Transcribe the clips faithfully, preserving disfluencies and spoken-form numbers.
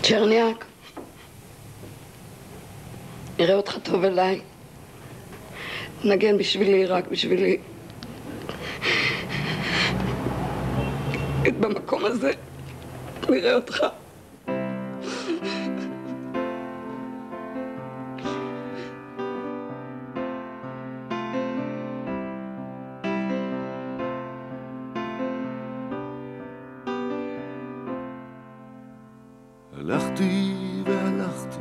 צ'רניאק, נראה אותך טוב אליי. נגן בשבילי, רק בשבילי. במקום הזה, נראה אותך. הלכתי והלכתי,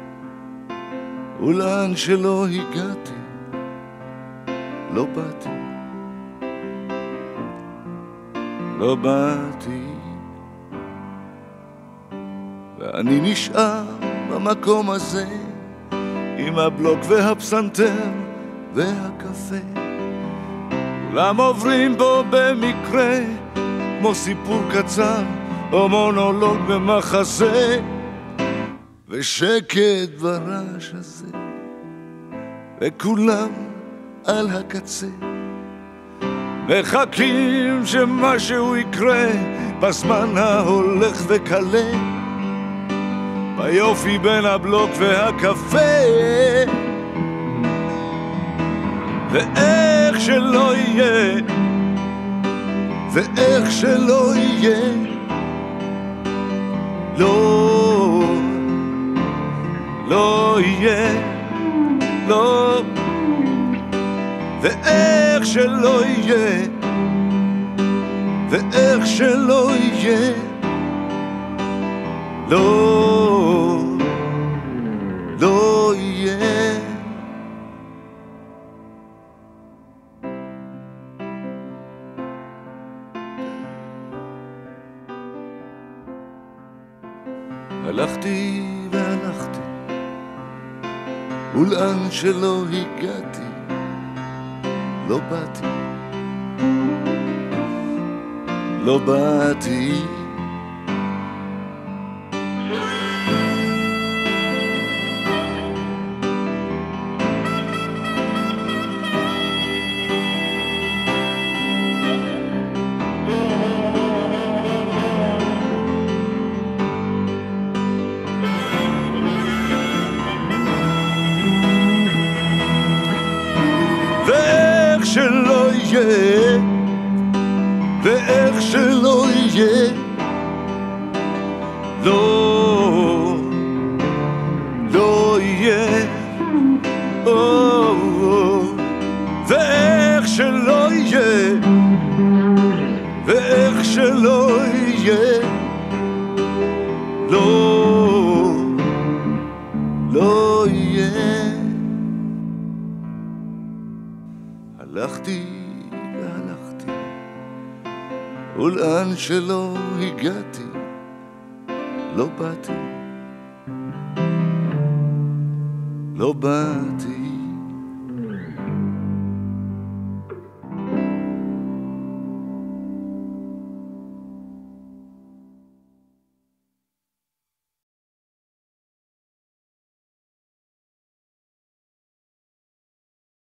ולאן שלא הגעתי, לא באתי, לא באתי, ואני נשאר במקום הזה, עם הבלוק והפסנתר והקפה. כולם עוברים בו במקרה, כמו סיפור קצר, או מונולוג במחזה, ושקט ברעש הזה, וכולם על הקצה, מחכים שמשהו יקרה, בזמן ההולך וקלה, ביופי בין הבלוק והקפה. ואיך שלא יהיה, ואיך שלא יהיה, לא, לא יהיה, לא, ואיך שלא יהיה, ואיך שלא יהיה, לא, לא יהיה. הלכתי והלכתי, ולאן שלא הגעתי, לא באתי, לא באתי. ואיך שלא יהיה, ואיך שלא יהיה, לא, לא יהיה, או, ואיך שלא יהיה, ואיך שלא יהיה, לא, לא יהיה. הלכתי והלכתי, ולאן שלא הגעתי, לא באתי, לא באתי.